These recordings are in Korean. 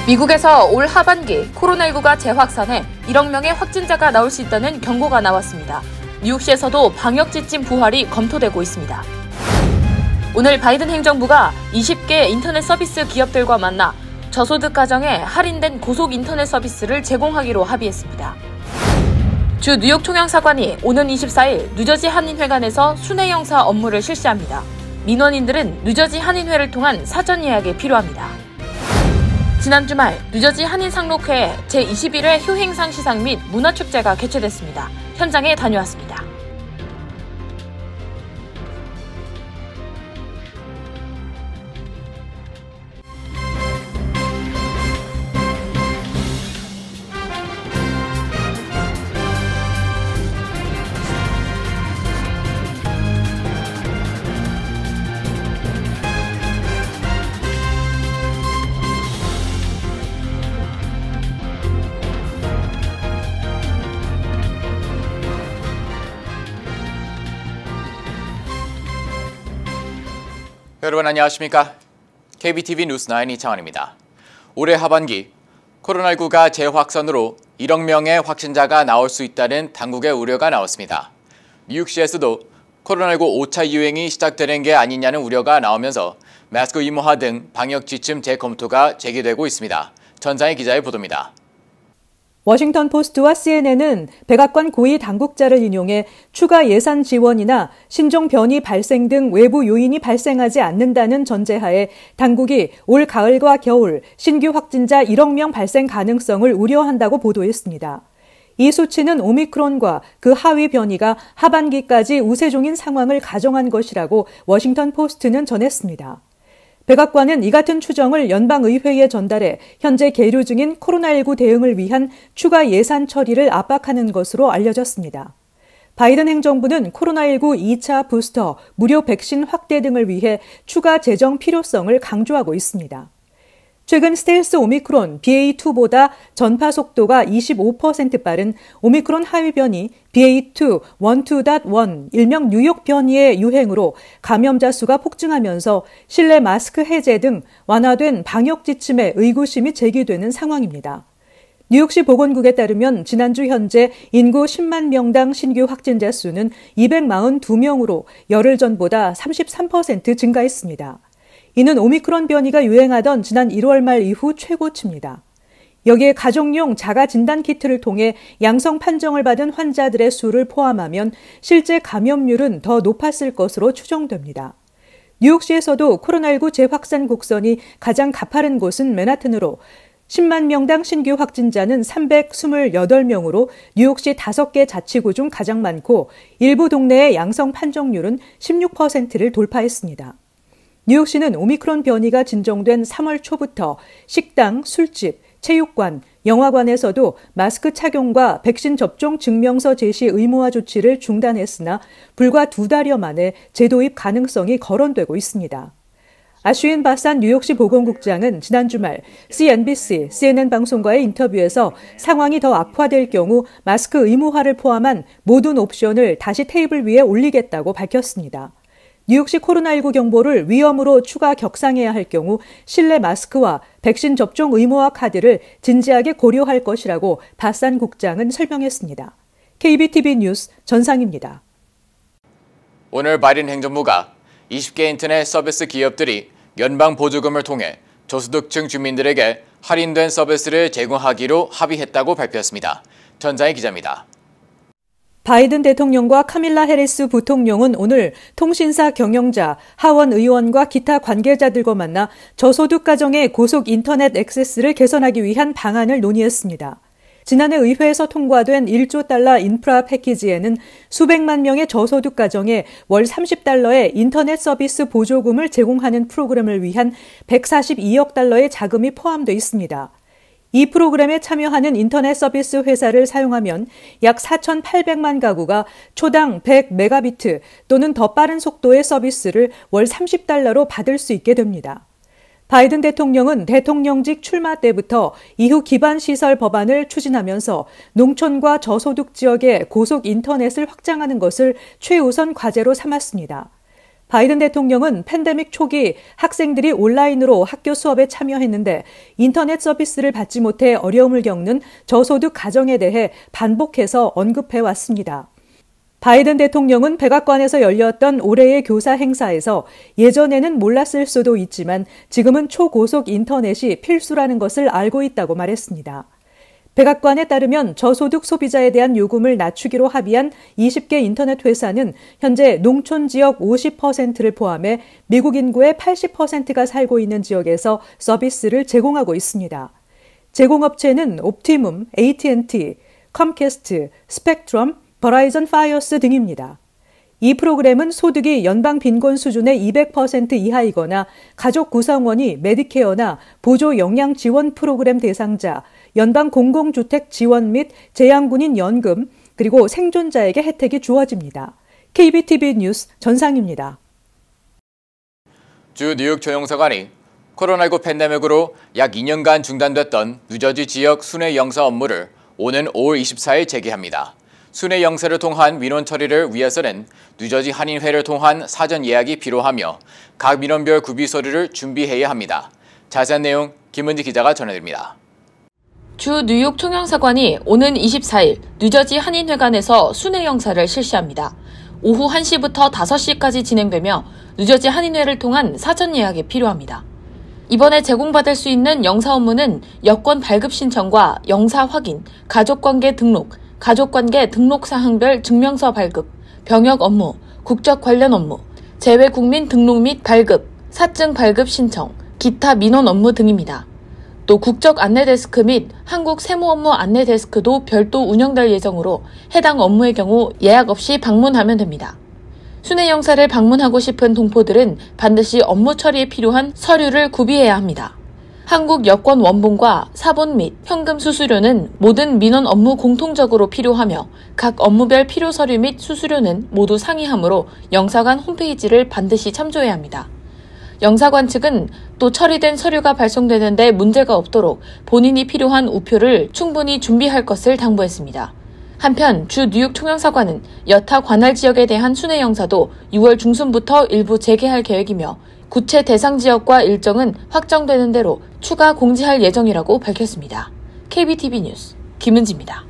미국에서 올 하반기 코로나19가 재확산해 1억 명의 확진자가 나올 수 있다는 경고가 나왔습니다. 뉴욕시에서도 방역 지침 부활이 검토되고 있습니다. 오늘 바이든 행정부가 20개 인터넷 서비스 기업들과 만나 저소득 가정에 할인된 고속 인터넷 서비스를 제공하기로 합의했습니다. 주 뉴욕 총영사관이 오는 24일 뉴저지 한인회관에서 순회영사 업무를 실시합니다. 민원인들은 뉴저지 한인회를 통한 사전 예약이 필요합니다. 지난 주말 뉴저지 한인상록회에 제21회 효행상 시상 및 문화축제가 개최됐습니다. 현장에 다녀왔습니다. 여러분 안녕하십니까? KBTV 뉴스9 이창환입니다. 올해 하반기 코로나19가 재확산으로 1억 명의 확진자가 나올 수 있다는 당국의 우려가 나왔습니다. 뉴욕시에서도 코로나19 5차 유행이 시작되는 게 아니냐는 우려가 나오면서 마스크 의무화 등 방역 지침 재검토가 제기되고 있습니다. 전상희 기자의 보도입니다. 워싱턴 포스트와 CNN은 백악관 고위 당국자를 인용해 추가 예산 지원이나 신종 변이 발생 등 외부 요인이 발생하지 않는다는 전제하에 당국이 올 가을과 겨울 신규 확진자 1억 명 발생 가능성을 우려한다고 보도했습니다. 이 수치는 오미크론과 그 하위 변이가 하반기까지 우세종인 상황을 가정한 것이라고 워싱턴 포스트는 전했습니다. 백악관은 이 같은 추정을 연방의회에 전달해 현재 계류 중인 코로나19 대응을 위한 추가 예산 처리를 압박하는 것으로 알려졌습니다. 바이든 행정부는 코로나19 2차 부스터, 무료 백신 확대 등을 위해 추가 재정 필요성을 강조하고 있습니다. 최근 스텔스 오미크론 BA2보다 전파 속도가 25% 빠른 오미크론 하위 변이 BA2 12.1 일명 뉴욕 변이의 유행으로 감염자 수가 폭증하면서 실내 마스크 해제 등 완화된 방역 지침에 의구심이 제기되는 상황입니다. 뉴욕시 보건국에 따르면 지난주 현재 인구 10만 명당 신규 확진자 수는 242명으로 열흘 전보다 33% 증가했습니다. 이는 오미크론 변이가 유행하던 지난 1월 말 이후 최고치입니다. 여기에 가족용 자가 진단 키트를 통해 양성 판정을 받은 환자들의 수를 포함하면 실제 감염률은 더 높았을 것으로 추정됩니다. 뉴욕시에서도 코로나19 재확산 곡선이 가장 가파른 곳은 맨하튼으로 10만 명당 신규 확진자는 328명으로 뉴욕시 5개 자치구 중 가장 많고 일부 동네의 양성 판정률은 16%를 돌파했습니다. 뉴욕시는 오미크론 변이가 진정된 3월 초부터 식당, 술집, 체육관, 영화관에서도 마스크 착용과 백신 접종 증명서 제시 의무화 조치를 중단했으나 불과 2달여 만에 재도입 가능성이 거론되고 있습니다. 아슈인 바산 뉴욕시 보건국장은 지난 주말 CNBC, CNN 방송과의 인터뷰에서 상황이 더 악화될 경우 마스크 의무화를 포함한 모든 옵션을 다시 테이블 위에 올리겠다고 밝혔습니다. 뉴욕시 코로나19 경보를 위험으로 추가 격상해야 할 경우 실내 마스크와 백신 접종 의무화 카드를 진지하게 고려할 것이라고 바산 국장은 설명했습니다. KBTV 뉴스 전상입니다. 오늘 바이든 행정부가 20개 인터넷 서비스 기업들이 연방 보조금을 통해 저소득층 주민들에게 할인된 서비스를 제공하기로 합의했다고 발표했습니다. 전상희 기자입니다. 바이든 대통령과 카밀라 해리스 부통령은 오늘 통신사 경영자, 하원 의원과 기타 관계자들과 만나 저소득 가정의 고속 인터넷 액세스를 개선하기 위한 방안을 논의했습니다. 지난해 의회에서 통과된 1조 달러 인프라 패키지에는 수백만 명의 저소득 가정에 월 $30의 인터넷 서비스 보조금을 제공하는 프로그램을 위한 142억 달러의 자금이 포함되어 있습니다. 이 프로그램에 참여하는 인터넷 서비스 회사를 사용하면 약 4,800만 가구가 초당 100메가비트 또는 더 빠른 속도의 서비스를 월 $30로 받을 수 있게 됩니다. 바이든 대통령은 대통령직 출마 때부터 이후 기반시설 법안을 추진하면서 농촌과 저소득 지역의 고속 인터넷을 확장하는 것을 최우선 과제로 삼았습니다. 바이든 대통령은 팬데믹 초기 학생들이 온라인으로 학교 수업에 참여했는데 인터넷 서비스를 받지 못해 어려움을 겪는 저소득 가정에 대해 반복해서 언급해 왔습니다. 바이든 대통령은 백악관에서 열렸던 올해의 교사 행사에서 예전에는 몰랐을 수도 있지만 지금은 초고속 인터넷이 필수라는 것을 알고 있다고 말했습니다. 백악관에 따르면 저소득 소비자에 대한 요금을 낮추기로 합의한 20개 인터넷 회사는 현재 농촌 지역 50%를 포함해 미국 인구의 80%가 살고 있는 지역에서 서비스를 제공하고 있습니다. 제공업체는 옵티멈, AT&T, 컴캐스트, 스펙트럼, 버라이전 파이어스 등입니다. 이 프로그램은 소득이 연방 빈곤 수준의 200% 이하이거나 가족 구성원이 메디케어나 보조 영양 지원 프로그램 대상자, 연방 공공주택 지원 및 재향군인 연금, 그리고 생존자에게 혜택이 주어집니다. KBTV 뉴스 전상입니다. 주 뉴욕 조영사관이 코로나19 팬데믹으로 약 2년간 중단됐던 뉴저지 지역 순회 영사 업무를 오는 5월 24일 재개합니다. 순회 영사를 통한 민원 처리를 위해서는 뉴저지 한인회를 통한 사전 예약이 필요하며 각 민원별 구비 서류를 준비해야 합니다. 자세한 내용 김은지 기자가 전해드립니다. 주 뉴욕 총영사관이 오는 24일 뉴저지 한인회관에서 순회 영사를 실시합니다. 오후 1시부터 5시까지 진행되며 뉴저지 한인회를 통한 사전 예약이 필요합니다. 이번에 제공받을 수 있는 영사 업무는 여권 발급 신청과 영사 확인, 가족관계 등록, 가족관계 등록사항별 증명서 발급, 병역 업무, 국적 관련 업무, 재외국민 등록 및 발급, 사증 발급 신청, 기타 민원 업무 등입니다. 또 국적 안내데스크 및 한국 세무업무 안내데스크도 별도 운영될 예정으로 해당 업무의 경우 예약 없이 방문하면 됩니다. 순회 영사를 방문하고 싶은 동포들은 반드시 업무 처리에 필요한 서류를 구비해야 합니다. 한국 여권 원본과 사본 및 현금 수수료는 모든 민원 업무 공통적으로 필요하며 각 업무별 필요 서류 및 수수료는 모두 상이하므로 영사관 홈페이지를 반드시 참조해야 합니다. 영사관 측은 또 처리된 서류가 발송되는 데 문제가 없도록 본인이 필요한 우표를 충분히 준비할 것을 당부했습니다. 한편 주 뉴욕 총영사관은 여타 관할 지역에 대한 순회 영사도 6월 중순부터 일부 재개할 계획이며 구체 대상 지역과 일정은 확정되는 대로 추가 공지할 예정이라고 밝혔습니다. KBTV 뉴스 김은지입니다.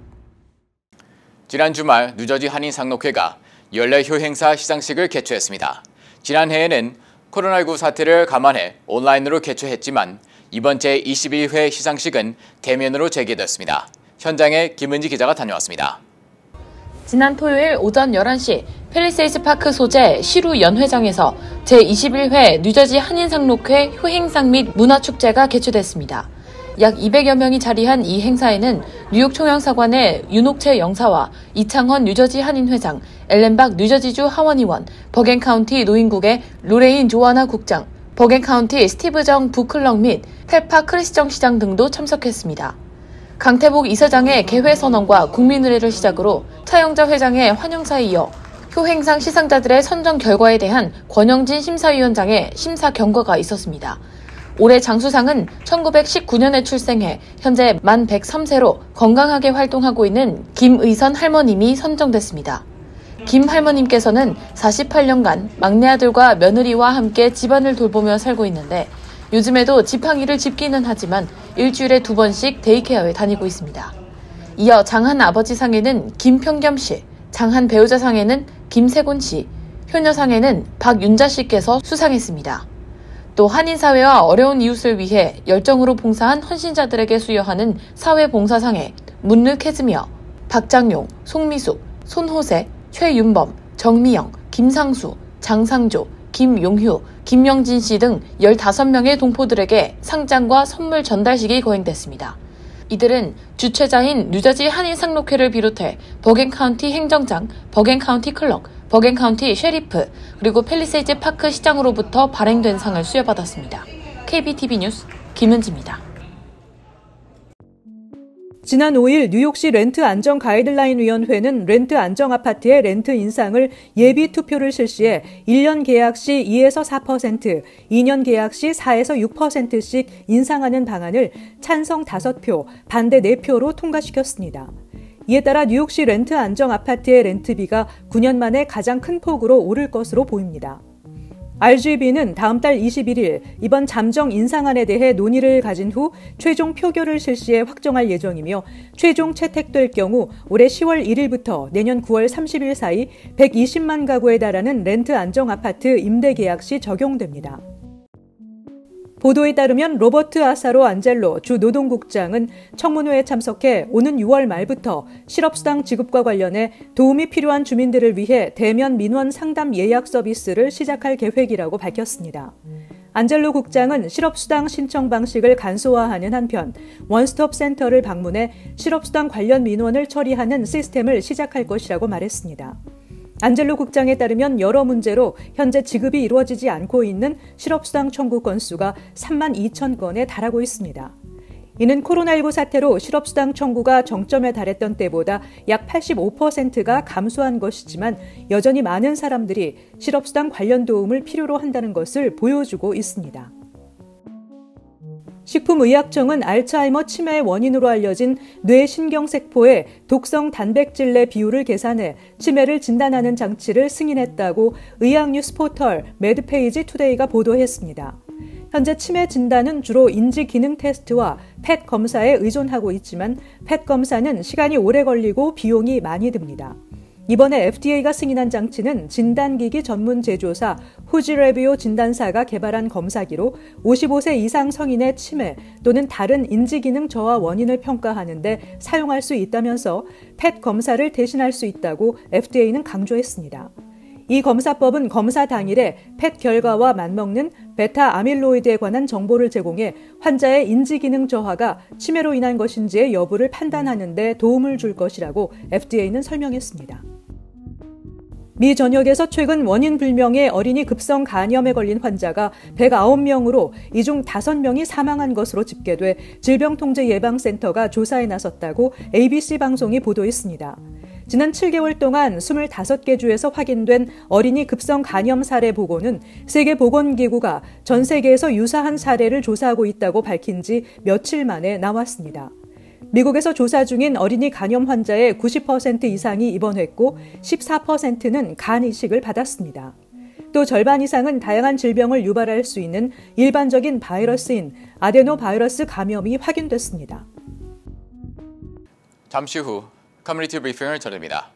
지난 주말 뉴저지 한인상록회가 연례 효행사 시상식을 개최했습니다. 지난해에는 코로나19 사태를 감안해 온라인으로 개최했지만 이번 제21회 시상식은 대면으로 재개됐습니다. 현장에 김은지 기자가 다녀왔습니다. 지난 토요일 오전 11시 팰리세이드 파크 소재 시루 연회장에서 제21회 뉴저지 한인상록회 효행상 및 문화축제가 개최됐습니다. 약 200여 명이 자리한 이 행사에는 뉴욕 총영사관의 윤옥채 영사와 이창헌 뉴저지 한인회장, 엘렌박 뉴저지주 하원의원, 버겐카운티 노인국의 로레인 조아나 국장, 버겐카운티 스티브 정 부클럭 및 펠파 크리스정 시장 등도 참석했습니다. 강태복 이사장의 개회 선언과 국민의례를 시작으로 차영자 회장의 환영사에 이어 효행상 시상자들의 선정 결과에 대한 권영진 심사위원장의 심사 경과가 있었습니다. 올해 장수상은 1919년에 출생해 현재 만 103세로 건강하게 활동하고 있는 김의선 할머님이 선정됐습니다. 김 할머님께서는 48년간 막내 아들과 며느리와 함께 집안을 돌보며 살고 있는데 요즘에도 지팡이를 짚기는 하지만 일주일에 2번씩 데이케어에 다니고 있습니다. 이어 장한 아버지상에는 김평겸 씨, 장한 배우자상에는 김세곤 씨, 효녀상에는 박윤자 씨께서 수상했습니다. 또 한인사회와 어려운 이웃을 위해 열정으로 봉사한 헌신자들에게 수여하는 사회봉사상에 문르 캐즈미어, 박장용, 송미숙, 손호세, 최윤범, 정미영, 김상수, 장상조, 김용휴, 김영진 씨 등 15명의 동포들에게 상장과 선물 전달식이 거행됐습니다. 이들은 주최자인 뉴저지 한인상록회를 비롯해 버겐카운티 행정장, 버겐카운티 클럭, 버겐카운티 셰리프, 그리고 팰리세이드 파크 시장으로부터 발행된 상을 수여받았습니다. KBTV 뉴스 김은지입니다. 지난 5일 뉴욕시 렌트 안정 가이드라인 위원회는 렌트 안정 아파트의 렌트 인상을 예비 투표를 실시해 1년 계약 시 2에서 4%, 2년 계약 시 4에서 6%씩 인상하는 방안을 찬성 5표, 반대 4표로 통과시켰습니다. 이에 따라 뉴욕시 렌트 안정 아파트의 렌트비가 9년 만에 가장 큰 폭으로 오를 것으로 보입니다. RGB는 다음 달 21일 이번 잠정 인상안에 대해 논의를 가진 후 최종 표결을 실시해 확정할 예정이며 최종 채택될 경우 올해 10월 1일부터 내년 9월 30일 사이 120만 가구에 달하는 렌트 안정 아파트 임대 계약 시 적용됩니다. 보도에 따르면 로버트 아사로 안젤로 주 노동국장은 청문회에 참석해 오는 6월 말부터 실업수당 지급과 관련해 도움이 필요한 주민들을 위해 대면 민원 상담 예약 서비스를 시작할 계획이라고 밝혔습니다. 안젤로 국장은 실업수당 신청 방식을 간소화하는 한편 원스톱 센터를 방문해 실업수당 관련 민원을 처리하는 시스템을 시작할 것이라고 말했습니다. 안젤로 국장에 따르면 여러 문제로 현재 지급이 이루어지지 않고 있는 실업수당 청구 건수가 3만 2천 건에 달하고 있습니다. 이는 코로나19 사태로 실업수당 청구가 정점에 달했던 때보다 약 85%가 감소한 것이지만 여전히 많은 사람들이 실업수당 관련 도움을 필요로 한다는 것을 보여주고 있습니다. 식품의약청은 알츠하이머 치매의 원인으로 알려진 뇌신경세포의 독성 단백질 내 비율을 계산해 치매를 진단하는 장치를 승인했다고 의학뉴스 포털 매드페이지 투데이가 보도했습니다. 현재 치매 진단은 주로 인지기능 테스트와 펫 검사에 의존하고 있지만 펫 검사는 시간이 오래 걸리고 비용이 많이 듭니다. 이번에 FDA가 승인한 장치는 진단기기 전문 제조사 후지레비오 진단사가 개발한 검사기로 55세 이상 성인의 치매 또는 다른 인지기능 저하 원인을 평가하는 데 사용할 수 있다면서 펫 검사를 대신할 수 있다고 FDA는 강조했습니다. 이 검사법은 검사 당일에 펫 결과와 맞먹는 베타 아밀로이드에 관한 정보를 제공해 환자의 인지기능 저하가 치매로 인한 것인지의 여부를 판단하는 데 도움을 줄 것이라고 FDA는 설명했습니다. 미 전역에서 최근 원인 불명의 어린이 급성 간염에 걸린 환자가 109명으로 이 중 5명이 사망한 것으로 집계돼 질병통제예방센터가 조사에 나섰다고 ABC 방송이 보도했습니다. 지난 7개월 동안 25개 주에서 확인된 어린이 급성 간염 사례 보고는 세계보건기구가 전 세계에서 유사한 사례를 조사하고 있다고 밝힌 지 며칠 만에 나왔습니다. 미국에서 조사 중인 어린이 간염 환자의 90% 이상이 입원했고 14%는 간 이식을 받았습니다. 또 절반 이상은 다양한 질병을 유발할 수 있는 일반적인 바이러스인 아데노바이러스 감염이 확인됐습니다. 잠시 후 커뮤니티 브리핑을 전합니다.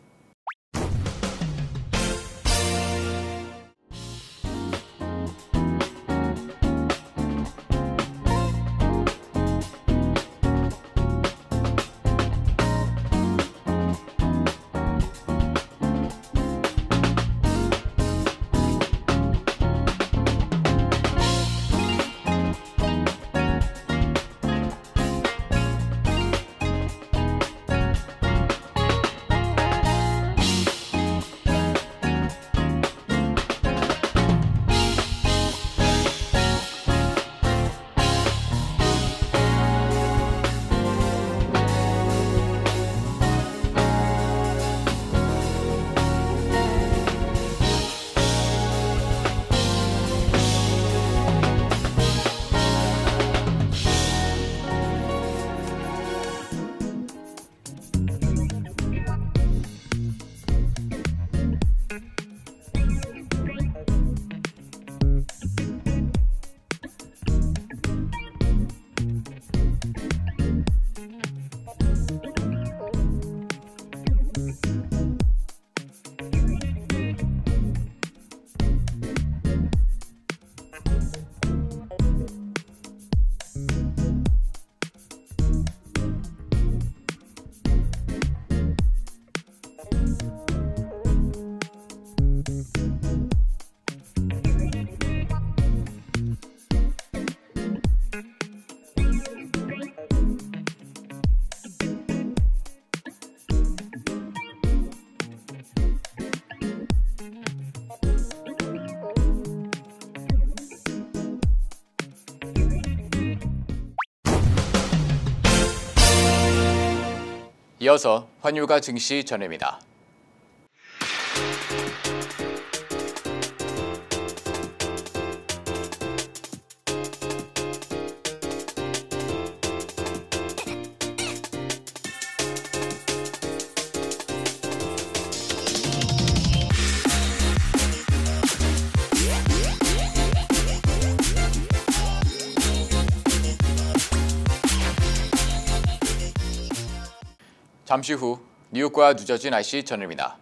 이어서 환율과 증시 전해입니다. 잠시 후 뉴욕과 뉴저지 날씨 전해드립니다.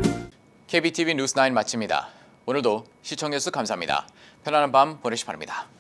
KBTV 뉴스9 마칩니다. 오늘도 시청해주셔서 감사합니다. 편안한 밤 보내시기 바랍니다.